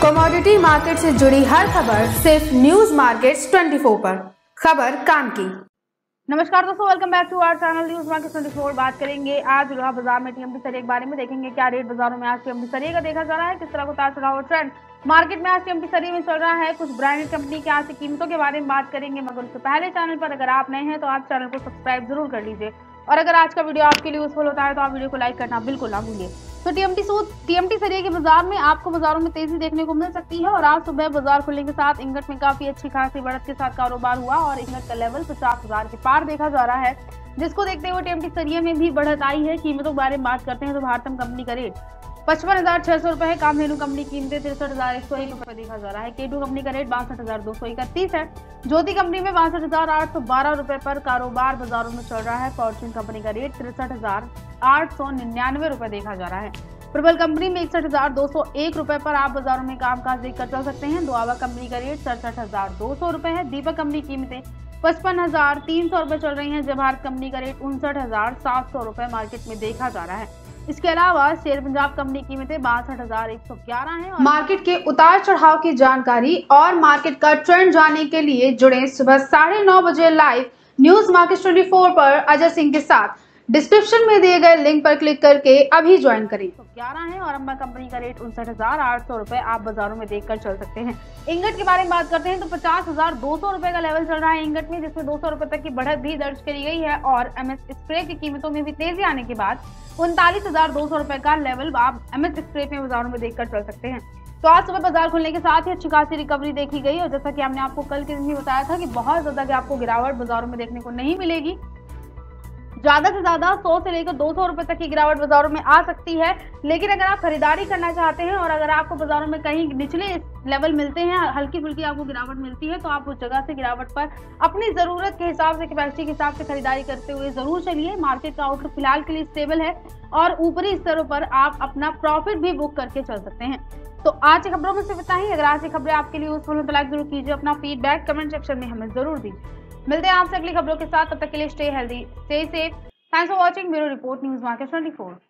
Commodity market से जुड़ी हर खबर सिर्फ न्यूज मार्केट्स 24 पर। खबर काम की। नमस्कार दोस्तों, welcome back to our channel news market 24। बात करेंगे आज लोहा बाजार में टीएमटी सरिया के बारे में। देखेंगे क्या रेट बाजारों में आज टीएमटी सरिया का देखा जा रहा है, किस तरह का उतार चढ़ाव ट्रेंड मार्केट में आज टीएमटी सरिया में चल रहा है। कुछ ब्रांडेड कंपनी की आज की कीमतों के बारे में बात करेंगे, मगर उससे पहले चैनल पर अगर आप नए हैं तो आप चैनल को सब्सक्राइब जरूर कर लीजिए और अगर आज का वीडियो आपके लिए यूजफुल होता है तो आप वीडियो को लाइक करना बिल्कुल ना भूलिए। तो टीएमटी सरिया के बाजार में आपको बाजारों में तेजी देखने को मिल सकती है और आज सुबह बाजार खुलने के साथ इंगट में काफी अच्छी खासी बढ़त के साथ कारोबार हुआ और इंगट का लेवल 50,000 के पार देखा जा रहा है, जिसको देखते हुए टीएमटी सरिया में भी बढ़त आई है। कीमतों के बारे में बात करते हैं तो भारतम कंपनी का रेट 55,600 रुपए है। कामधेनु कंपनी की कीमतें 63,101 रुपए देखा जा रहा है। केटू कंपनी का रेट 62,231 है। ज्योति कंपनी में 62,812 रुपए पर कारोबार बाजारों में चल रहा है। फॉर्च्यून कंपनी का रेट 63,899 रुपए देखा जा रहा है। प्रबल कंपनी में 61,201 रुपए पर आप बाजारों में कामकाज देखकर चल सकते हैं। दुआबा कंपनी का रेट 67,200 रुपए है। दीपक कंपनी की कीमतें 55,300 रुपए चल रही हैं। जवाहर कंपनी का रेट 59,700 रुपए मार्केट में देखा जा रहा है। इसके अलावा शेर पंजाब कंपनी की कीमतें 62,111 हैं। मार्केट के उतार चढ़ाव की जानकारी और मार्केट का ट्रेंड जानने के लिए जुड़े सुबह 9:30 बजे लाइव न्यूज मार्केट 24 पर अजय सिंह के साथ। डिस्क्रिप्शन में दिए गए लिंक पर क्लिक करके अभी ज्वाइन करें। 11 है और अम्बा कंपनी का रेट 59,800 रुपए आप बाजारों में देखकर चल सकते हैं। इंगट के बारे में बात करते हैं तो 50,200 रुपए का लेवल चल रहा है इंगट में, जिसमें 200 रुपए तक की बढ़त भी दर्ज करी गई है और एमएस स्प्रे की कीमतों में भी तेजी आने के बाद 39,200 रुपए का लेवल आप एमएस स्प्रे में बाजारों में देखकर चल सकते हैं। तो आज सुबह बाजार खुलने के साथ ही अच्छी खासी रिकवरी देखी गई और जैसा कि हमने आपको कल के दिन भी बताया था कि बहुत ज्यादा कि आपको गिरावट बाजारों में देखने को नहीं मिलेगी। ज्यादा से ज्यादा 100 से लेकर 200 रुपए तक की गिरावट बाजारों में आ सकती है, लेकिन अगर आप खरीदारी करना चाहते हैं और अगर आपको बाजारों में कहीं निचले लेवल मिलते हैं, हल्की फुल्की आपको गिरावट मिलती है, तो आप उस जगह से गिरावट पर अपनी जरूरत के हिसाब से, कैपेसिटी के हिसाब से खरीदारी करते हुए जरूर चलिए। मार्केट का आउटलुक फिलहाल के लिए स्टेबल है और ऊपरी स्तरों पर आप अपना प्रॉफिट भी बुक करके चल सकते हैं। तो आज की खबरों में सिर्फ इतना ही। अगर आज की खबरें आपके लिए यूजफुल हो तो लाइक जरूर कीजिए, अपना फीडबैक कमेंट सेक्शन में हमें जरूर दीजिए। मिलते हैं आपसे अगली खबरों के साथ, तब तक के लिए stay healthy, stay safe. Thanks for watching. Bureau report news market 24।